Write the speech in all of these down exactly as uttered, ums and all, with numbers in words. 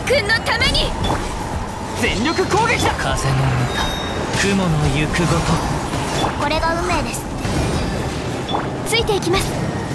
君のために全力攻撃だ。 風の歌、雲の行くごと。 これが運命です。ついていきます。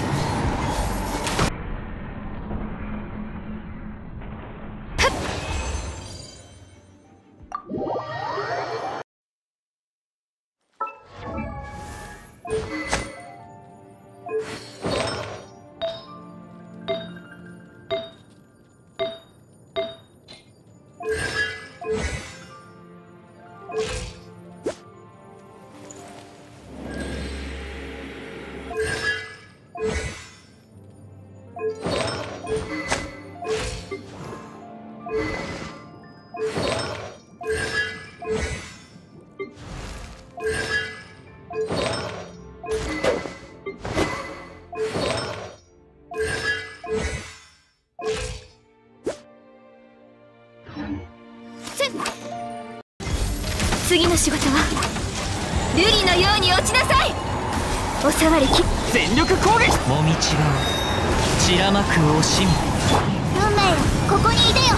次の仕事は瑠璃のように落ちなさい。おさわりき全力攻撃。 もみちが散らまく惜しみ。 運命よ、ここにいでよ。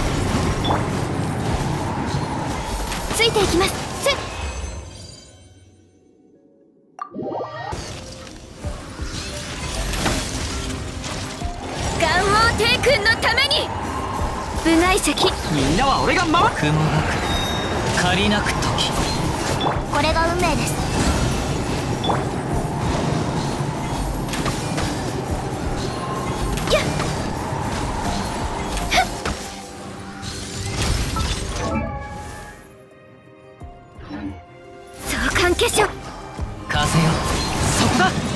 ついていきます。つ元王帝君のために部外石。 みんなは俺が守る。 雲がく借りなく時。 これが運命です。やっ相関結晶。 風よ、そこだ。